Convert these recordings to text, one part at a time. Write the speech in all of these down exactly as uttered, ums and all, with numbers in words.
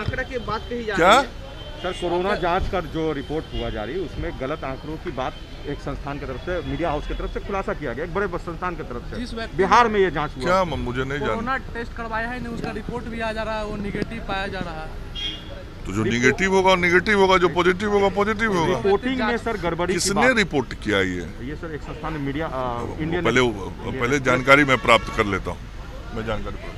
आंकड़ा की बात कही जा क्या? रही है सर, कोरोना जांच का जो रिपोर्ट हुआ जा रही है उसमें गलत आंकड़ों की बात एक संस्थान की तरफ से, मीडिया हाउस की तरफ से खुलासा किया गया, एक बड़े संस्थान की तरफ से बिहार में ये जांच हुआ। क्या मुझे नहीं जाना। कोरोना टेस्ट करवाया है नहीं, उसका रिपोर्ट भी आ जा रहा है, वो निगेटिव पाया जा रहा है। तो जो निगेटिव होगा निगेटिव होगा, जो पॉजिटिव होगा पॉजिटिव होगा। रिपोर्टिंग में सर गड़बड़ी किसने रिपोर्ट किया ये? ये सर एक संस्थान में मीडिया इंडियन पहले पहले जानकारी मैं प्राप्त कर लेता हूँ, मैं जानकारी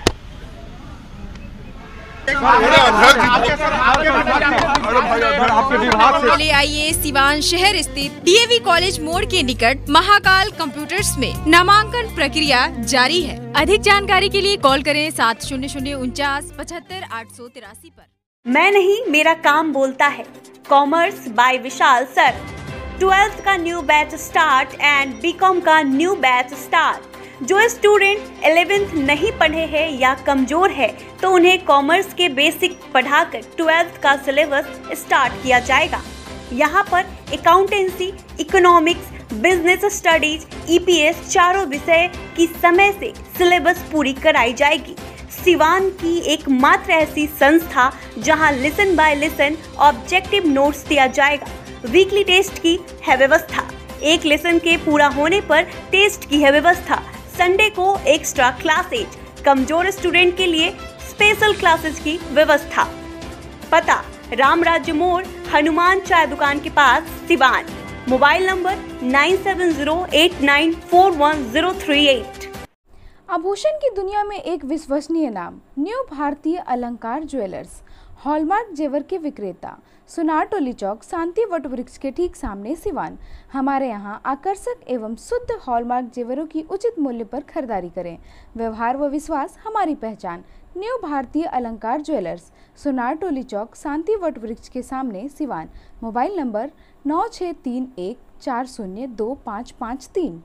चले आइए सिवान शहर स्थित डीएवी कॉलेज मोड़ के निकट महाकाल कंप्यूटर्स में नामांकन प्रक्रिया जारी है। अधिक जानकारी के लिए कॉल करें सात शून्य शून्य उनचास पचहत्तर आठ सौ तिरासी पर। मैं नहीं, मेरा काम बोलता है। Commerce by Vishal sir. Twelfth का new batch start and B Com का न्यू बैच स्टार्ट। जो स्टूडेंट इलेवेंथ नहीं पढ़े हैं या कमजोर है तो उन्हें कॉमर्स के बेसिक पढ़ाकर ट्वेल्थ का सिलेबस स्टार्ट किया जाएगा। यहाँ पर accountancy, economics, business studies, EPS चारों विषय की समय से सिलेबस पूरी कराई जाएगी। सिवान की एकमात्र ऐसी संस्था जहां lesson by lesson objective notes दिया जाएगा। वीकली टेस्ट की है व्यवस्था। एक लेसन के पूरा होने पर टेस्ट की है व्यवस्था। संडे को एक्स्ट्रा क्लासेज, कमजोर स्टूडेंट के लिए स्पेशल क्लासेस की व्यवस्था। पता राम राज्य मोड़, हनुमान चाय दुकान के पास, Siwan. Mobile number nine seven zero eight nine four one zero three eight. आभूषण की दुनिया में एक विश्वसनीय नाम, न्यू भारतीय अलंकार ज्वेलर्स। हॉलमार्क जेवर के विक्रेता, सुनार टोली चौक, शांति वट वृक्ष के ठीक सामने, सिवान। हमारे यहाँ आकर्षक एवं शुद्ध हॉलमार्क जेवरों की उचित मूल्य पर खरीदारी करें। व्यवहार व विश्वास हमारी पहचान। न्यू भारतीय अलंकार ज्वेलर्स, सुनार टोली चौक, शांति वट वृक्ष के सामने, सिवान। मोबाइल नंबर नौ छः तीन एक चार शून्य दो पाँच पाँच तीन।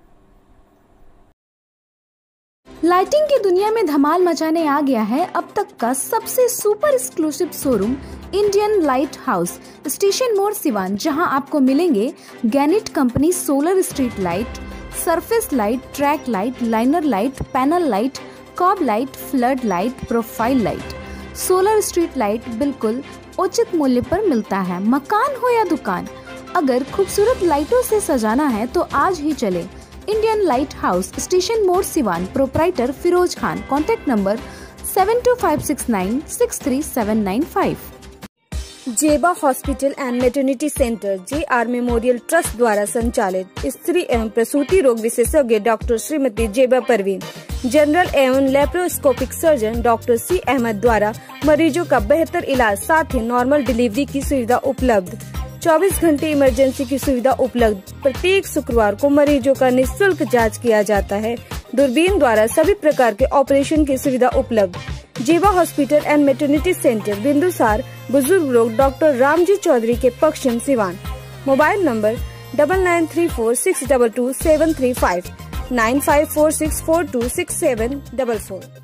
लाइटिंग की दुनिया में धमाल मचाने आ गया है अब तक का सबसे super exclusive showroom Indian light house, station मोड़, सिवान, जहां आपको मिलेंगे गैनिट company solar street light, surface light, track light, liner light, panel light, cob light, flood light, profile light. Solar street light बिल्कुल उचित मूल्य पर मिलता है। मकान हो या दुकान, अगर खूबसूरत लाइटों से सजाना है तो आज ही चले इंडियन लाइट हाउस, स्टेशन मोड़, Siwan. Proprietor Firoz Khan. Contact number seven two five six nine six three seven nine five. Zeba hospital and maternity centre, J R memorial trust द्वारा संचालित स्त्री एवं प्रसूति रोग विशेषज्ञ डॉक्टर श्रीमती जेबा परवीन, जनरल एवं laparoscopic surgeon doctor C Ahmad द्वारा मरीजों का बेहतर इलाज, साथ ही नॉर्मल डिलीवरी की सुविधा उपलब्ध। चौबीस घंटे इमरजेंसी की सुविधा उपलब्ध। प्रत्येक शुक्रवार को मरीजों का निःशुल्क जांच किया जाता है। दूरबीन द्वारा सभी प्रकार के ऑपरेशन की सुविधा उपलब्ध। Zeba hospital and maternity centre, Bindusar, बुजुर्ग रोग, डॉक्टर रामजी चौधरी के पश्चिम, Siwan. Mobile number double nine three four six double two seven three five, nine five four six four two six seven double four.